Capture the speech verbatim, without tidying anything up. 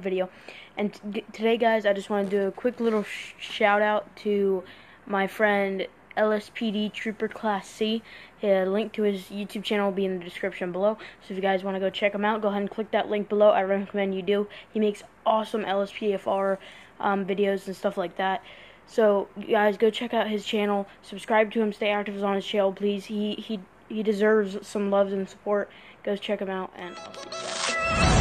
video. And t today, guys, I just want to do a quick little sh shout out to my friend L S P D Trooper Class C. A link to his YouTube channel will be in the description below. So if you guys want to go check him out, go ahead and click that link below. I recommend you do. He makes awesome L S P F R um, videos and stuff like that. So you guys go check out his channel. Subscribe to him. Stay active on his channel, please. He he he deserves some love and support. Go check him out, and I'll see you guys.